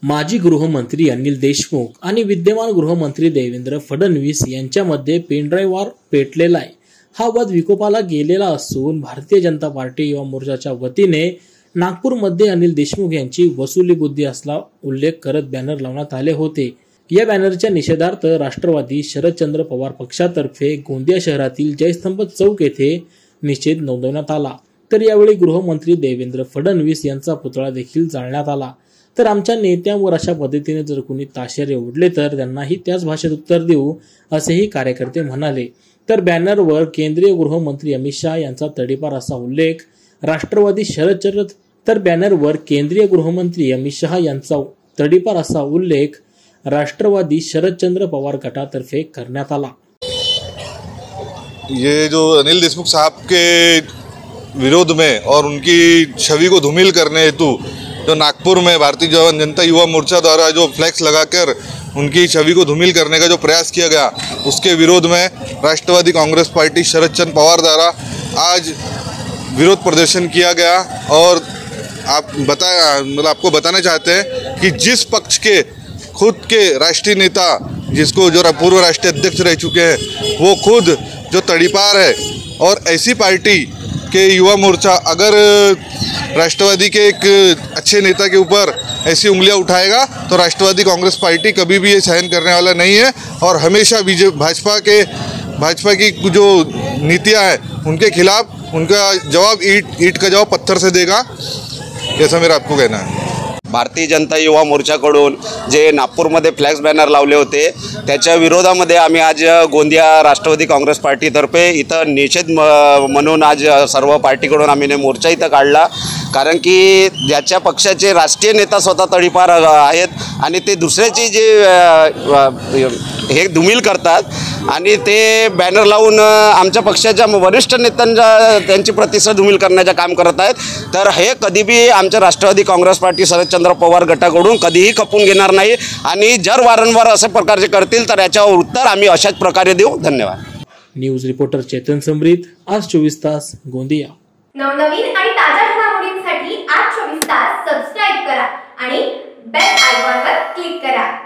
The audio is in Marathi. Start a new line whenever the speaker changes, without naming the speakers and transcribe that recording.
माजी गृहमंत्री अनिल देशमुख आणि विद्यमान गृहमंत्री देवेंद्र फडणवीस यांच्यामध्ये पेनड्राईव्हवर पेटलेला आहे। हा वाद विकोपाला गेलेला असून भारतीय जनता पार्टी युवा मोर्चाच्या वतीने नागपूरमध्ये अनिल देशमुख यांची वसुली बुद्धी असला उल्लेख करत बॅनर लावण्यात आले होते। या बॅनरच्या निषेधार्थ राष्ट्रवादी शरदचंद्र पवार पक्षातर्फे गोंदिया शहरातील जयस्तंभ चौक येथे निषेध नोंदवण्यात आला। तर यावेळी गृहमंत्री देवेंद्र फडणवीस यांचा पुतळा देखील जाळण्यात आला। तर आमच्या नेत्यांवर अशा पद्धतीने जर कोणी ताशेरे ओढले तर त्यांनाही त्याच भाषेत उत्तर देऊ असेही कार्यकर्ते म्हणाले। तर बॅनरवर केंद्रीय गृहमंत्री अमित शहा यांचा तडीपार असा उल्लेख राष्ट्रवादी शरदचंद्र तर बॅनरवर केंद्रीय गृहमंत्री अमित शहा यांचा तडीपार असा उल्लेख राष्ट्रवादी शरदचंद्र पवार गटातर्फे करण्यात आला।
ये जो अनिल देशमुख साहब के विरोध में और उनकी छवि को धूमिल करने हेतु जो नागपुर में भारतीय जनता युवा मोर्चा द्वारा जो फ्लैक्स लगाकर उनकी छवि को धूमिल करने का जो प्रयास किया गया, उसके विरोध में राष्ट्रवादी कांग्रेस पार्टी शरदचंद्र पवार द्वारा आज विरोध प्रदर्शन किया गया। और आपको बताना चाहते हैं कि जिस पक्ष के खुद के राष्ट्रीय नेता, जिसको जो पूर्व राष्ट्रीय अध्यक्ष रह चुके हैं, वो खुद जो तड़ीपार है, और ऐसी पार्टी के युवा मोर्चा अगर राष्ट्रवादी के एक अच्छे नेता के ऊपर ऐसी उंगलियां उठाएगा तो राष्ट्रवादी कांग्रेस पार्टी कभी भी ये सहन करने वाला नहीं है। और हमेशा भाजपा की जो नीतियां हैं उनके खिलाफ उनका जवाब ईट का जवाब पत्थर से देगा, ऐसा मेरा आपको कहना है।
भारतीय जनता युवा मोर्चाकडून जे नागपूरमध्ये फ्लॅक्स बॅनर लावले होते त्याच्या विरोधामध्ये आम्ही आज गोंदिया राष्ट्रवादी काँग्रेस पार्टीतर्फे इथं निषेध म्हणून आज सर्व पार्टीकडून आम्ही मोर्चा इथं काढला। कारण की ज्याच्या पक्षाचे राष्ट्रीय नेता स्वतः तडीपार आहेत आणि ते दुसऱ्याची जे हे धुमिल करतात आणि ते बॅनर लावून आमच्या पक्षाच्या वरिष्ठ नेत्यांचा त्यांची प्रतिष्ठा धुमिल करण्याचं काम करत आहेत। तर हे कधी भी आमच्या राष्ट्रवादी काँग्रेस पार्टी शरदचंद्र पवार गटाकडून कधीही खपून घेणार नाही आणि जर वारंवार अशा प्रकारचे करतील तर याच्यावर उत्तर आम्ही अशाच प्रकारे देऊ। धन्यवाद।
न्यूज रिपोर्टर चेतन समरीत, आज 24 तास गोंदिया।
नवनवीन आणि ताज्या घडामोडींसाठी आज 24 तास सबस्क्राइब करा आणि बेल आयकॉनवर क्लिक करा।